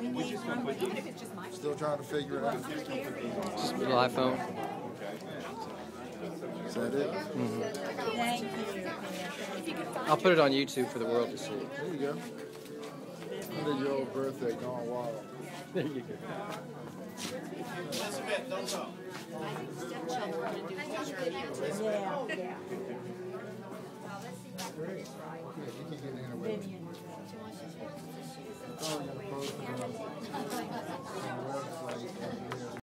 Still trying to figure it out. Just a little iPhone. Is that it? Mm-hmm. Thank you. I'll put it on YouTube for the world to see. There you go. 100-year-old birthday gone wild. There you go. Yeah, yeah. Great. Yeah, you can get in there with it. Oh, you gotta post it.